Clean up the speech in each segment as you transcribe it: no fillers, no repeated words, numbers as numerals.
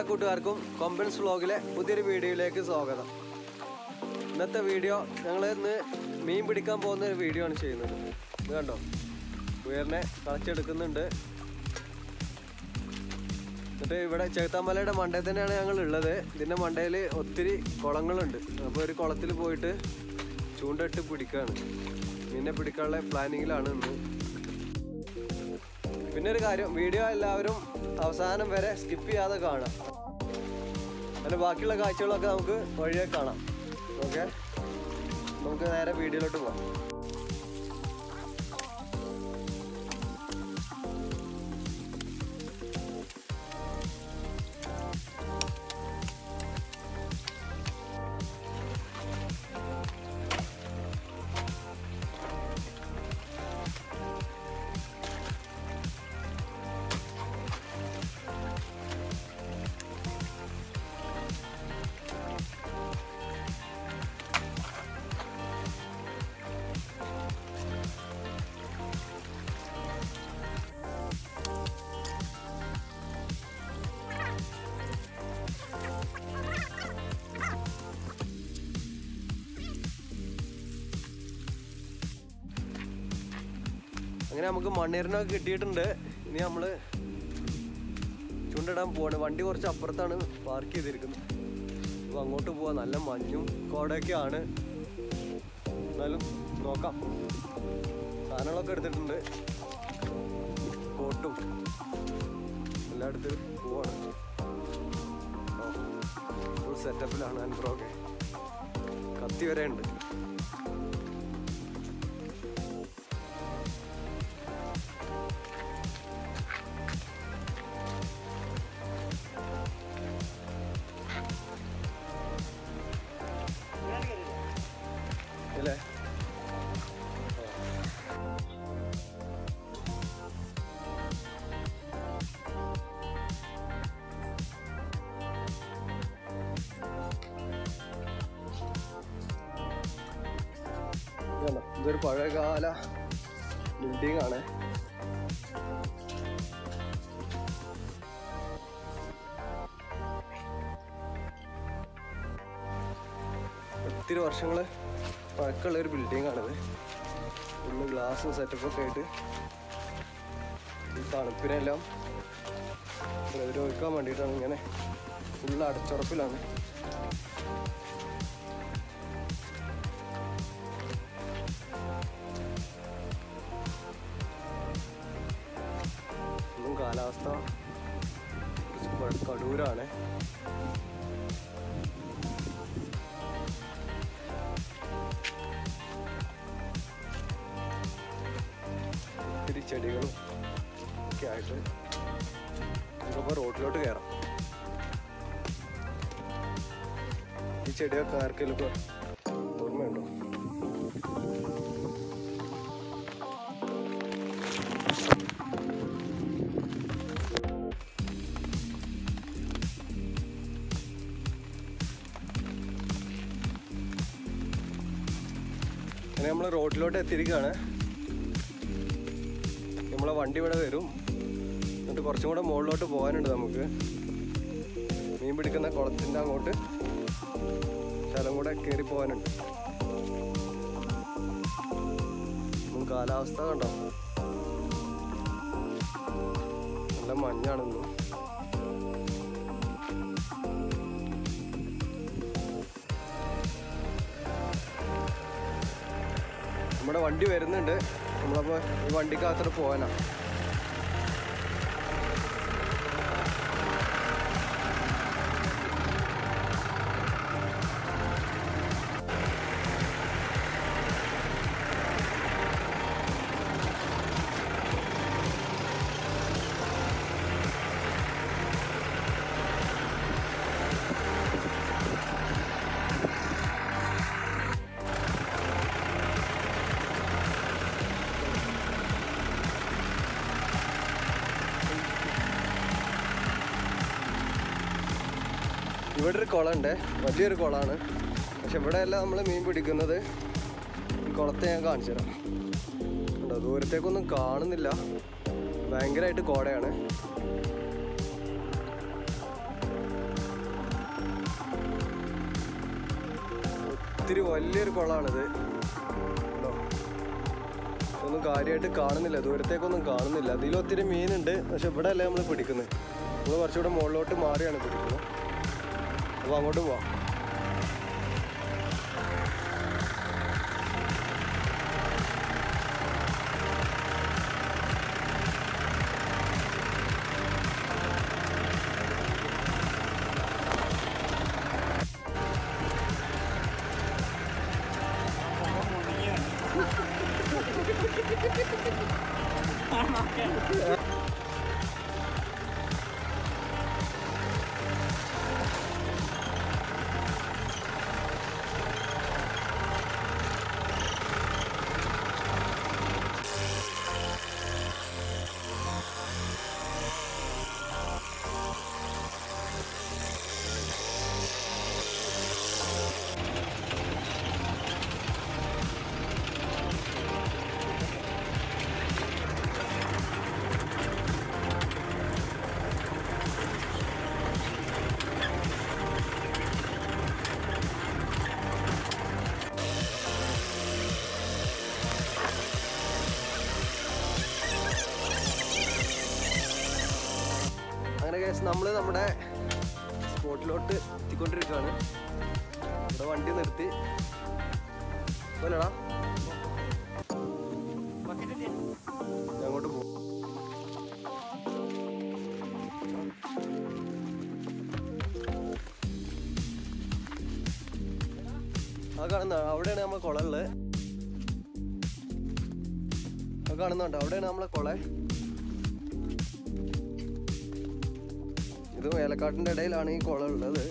കൂട്ടുകാർക്കും കൊമ്പൻസ് വ്ലോഗിലെ പുതിയൊരു വീഡിയോയിലേക്ക് സ്വാഗതം. ഇന്നത്തെ വീഡിയോ ഞങ്ങൾ ഇന്ന് മീൻ പിടിക്കാൻ പോകുന്ന ഒരു വീഡിയോ ആണ് ചെയ്യുന്നത്. ഇത് കണ്ടോ, ഉയർനെ കളച്ചെടുക്കുന്നുണ്ട്. എന്നിട്ട് ഇവിടെ ചേത്താമലയുടെ മണ്ടയിൽ തന്നെയാണ് ഞങ്ങൾ ഉള്ളത്. ഇതിൻ്റെ മണ്ടയിൽ ഒത്തിരി കുളങ്ങളുണ്ട്. അപ്പോൾ ഒരു കുളത്തിൽ പോയിട്ട് ചൂണ്ടയിട്ട് പിടിക്കുകയാണ്. മീനെ പിടിക്കാനുള്ള പ്ലാനിങ്ങിലാണ് ഇന്ന്. പിന്നെ ഒരു കാര്യം, വീഡിയോ എല്ലാവരും അവസാനം വരെ സ്കിപ്പ് ചെയ്യാതെ കാണാം. അതിന് ബാക്കിയുള്ള കാഴ്ചകളൊക്കെ നമുക്ക് വഴിയെ കാണാം. ഓക്കെ, നമുക്ക് നേരെ വീഡിയോയിലോട്ട് പോകാം. അങ്ങനെ നമുക്ക് മണ്ണീരനൊക്കെ കിട്ടിയിട്ടുണ്ട്. ഇനി നമ്മൾ ചൂണ്ടിടാൻ പോവാണ്. വണ്ടി കുറച്ച് അപ്പുറത്താണ് പാർക്ക് ചെയ്തിരിക്കുന്നത്. അപ്പോൾ അങ്ങോട്ട് പോവാം. നല്ല മഞ്ഞും കോടയൊക്കെയാണ്, എന്നാലും നോക്കാം. സാധനങ്ങളൊക്കെ എടുത്തിട്ടുണ്ട്, കോട്ടും എല്ലാം എടുത്ത് പോവാണ്. ഫുൾ സെറ്റപ്പിലാണ്. ആൻഡ്രോക്കെ കത്തി വരെ ഉണ്ട്. അല്ലേ, ഇതൊരു പഴയകാല ബിൽഡിംഗ് ആണ്. ഒത്തിരി വർഷങ്ങൾ പഴക്കമുള്ള ഒരു ബിൽഡിംഗ് ആണിത്. ഫുള്ള് ഗ്ലാസും സെറ്റപ്പൊക്കെ ആയിട്ട് ഈ തണുപ്പിനെല്ലാം പ്രതിരോധിക്കാൻ വേണ്ടിയിട്ടാണ്. ഇങ്ങനെ ഫുള്ള് അടച്ചുറപ്പിലാണ്. ഇന്നും കാലാവസ്ഥ കടൂരാണ്. ഒത്തിരി ചെടികളും ഒക്കെ ആയിട്ട് നമുക്കിപ്പോൾ റോഡിലോട്ട് കയറാം. ഈ ചെടിയൊക്കെ ആർക്കെങ്കിലും ഇപ്പോൾ ഓർമ്മയുണ്ടോ? അങ്ങനെ നമ്മൾ റോഡിലോട്ട് എത്തിയിരിക്കുകയാണ്. നമ്മളെ വണ്ടി ഇവിടെ വരും. എന്നിട്ട് കുറച്ചും കൂടെ മുകളിലോട്ട് പോകാനുണ്ട്. നമുക്ക് മീൻ പിടിക്കുന്ന കുളത്തിൻ്റെ അങ്ങോട്ട് സ്ഥലം കൂടെ കയറി പോകാനുണ്ട്. കാലാവസ്ഥ കണ്ടോ, നല്ല മഞ്ഞാണെന്ന്. നമ്മുടെ വണ്ടി വരുന്നുണ്ട്. നമ്മളപ്പോൾ ഈ വണ്ടിക്കകത്തോട്ട് പോകാനാണ്. ഇവിടെ ഒരു കുളമുണ്ട്, വലിയൊരു കുളമാണ്. പക്ഷെ ഇവിടെയല്ല നമ്മൾ മീൻ പിടിക്കുന്നത്. ഈ കുളത്തെ ഞാൻ കാണിച്ചു തരാം. കേട്ടോ, ദൂരത്തേക്കൊന്നും കാണുന്നില്ല, ഭയങ്കരമായിട്ട് കോടയാണ്. ഒത്തിരി വലിയൊരു കുളമാണിത്. ഒന്നും കാര്യമായിട്ട് കാണുന്നില്ല, ദൂരത്തേക്കൊന്നും കാണുന്നില്ല. അതിലൊത്തിരി മീനുണ്ട്, പക്ഷെ ഇവിടെ അല്ലേ നമ്മൾ പിടിക്കുന്നത്. നമ്മൾ കുറച്ചുകൂടെ മുകളിലോട്ട് മാറിയാണ് പിടിക്കുന്നത്. അപ്പോൾ അങ്ങോട്ട് പോവാം. നമ്മൾ നമ്മുടെ സ്പോട്ടിലോട്ട് എത്തിക്കൊണ്ടിരിക്കുകയാണ്. ഇവിടെ വണ്ടി നിർത്തി പോലെടാ, അങ്ങോട്ട് പോകും. ആ കാണുന്ന അവിടെയാണ് നമ്മളെ കുളമുള്ളത്. ആ കാണുന്നുണ്ടോ, അവിടെയാണ് നമ്മളെ കുളം. ഇത് ഏലക്കാട്ടിൻ്റെ ഇടയിലാണ് ഈ കുളം ഉള്ളത്.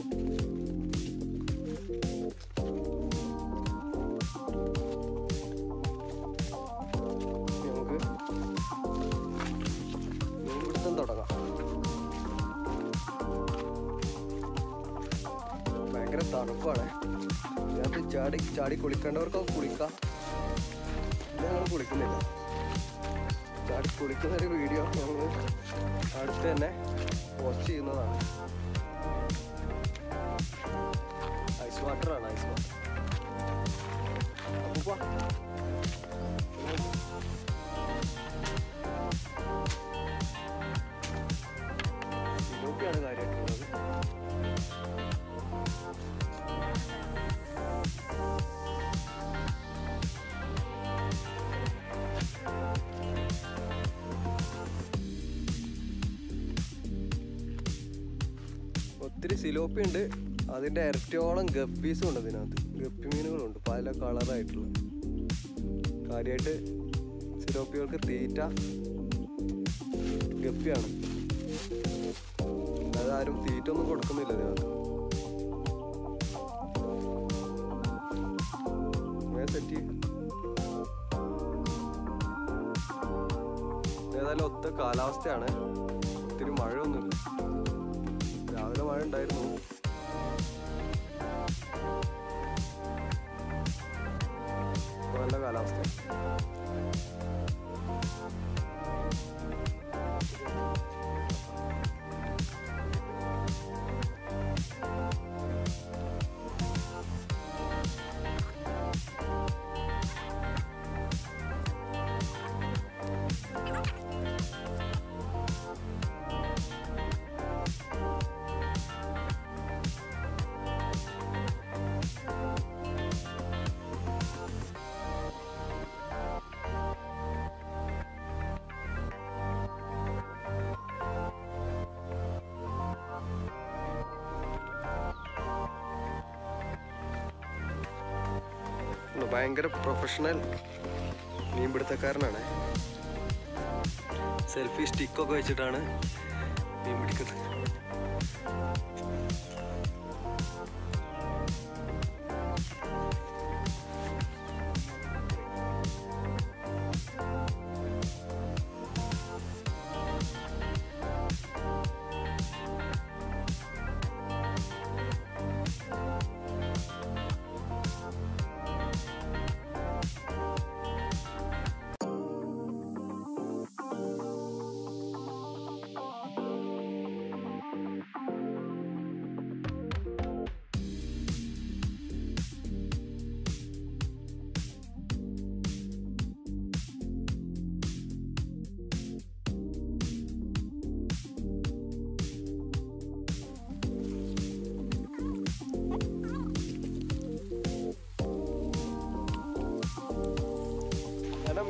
നമുക്ക് മീൻപിടുത്തം തുടങ്ങാം. ഭയങ്കര തണുപ്പാണ്. ഇതിനകത്ത് ചാടി കുളിക്കേണ്ടവർക്കൊക്കെ കുളിക്കാം. ഞങ്ങൾ കുളിക്കുന്നില്ല. ചാടി കുളിക്കുന്നൊരു വീഡിയോ ഞങ്ങൾ അടുത്ത് തന്നെ പോസ്റ്റ് ചെയ്യുന്നതാണ്. ഐസ് വാട്ടറാണ്, ഐസ് വാട്ടർ. അപ്പോൾ ഇതൊക്കെയാണ് കാര്യമായിട്ടുള്ളത്. ഒത്തിരി സിലോപ്പി ഉണ്ട്, അതിൻ്റെ ഇരട്ടിയോളം ഗപ്പീസും ഉണ്ട്. ഇതിനകത്ത് ഗപ്പി മീനുകളുണ്ട്, പല കളറായിട്ടുള്ള. കാര്യമായിട്ട് സിലോപ്പികൾക്ക് തീറ്റ ഗപ്പിയാണ്. അതാരും തീറ്റ ഒന്നും കൊടുക്കുന്നില്ല ഇതിനകത്ത്. സെറ്റ് ഏതായാലും ഒത്ത കാലാവസ്ഥയാണ്. ഒത്തിരി മഴയൊന്നുമില്ല. രാവിലെ മഴ ഉണ്ടായിരുന്നു. നല്ല കാലാവസ്ഥ. ഭയങ്കര പ്രൊഫഷണൽ മീൻപിടുത്തക്കാരനാണ്. സെൽഫി സ്റ്റിക്കൊക്കെ വെച്ചിട്ടാണ് മീൻ പിടിക്കുന്നത്.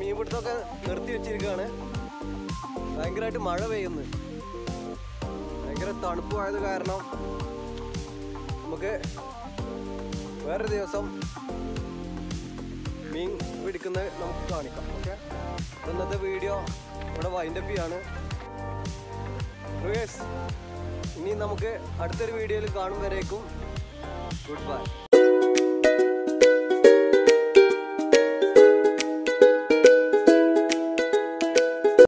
മീൻ പിടുത്തമൊക്കെ നിർത്തി വെച്ചിരിക്കുകയാണ്. ഭയങ്കരമായിട്ട് മഴ പെയ്യുന്നു. ഭയങ്കര തണുപ്പായത് കാരണം നമുക്ക് വേറൊരു ദിവസം മീൻ പിടിക്കുന്നത് നമുക്ക് കാണിക്കാം. ഓക്കെ, ഇന്നത്തെ വീഡിയോ ഇവിടെ വൈൻഡപ്പ് ചെയ്യാണ്. ഇനി നമുക്ക് അടുത്തൊരു വീഡിയോയിൽ കാണും വരേക്കും ഗുഡ് ബൈ.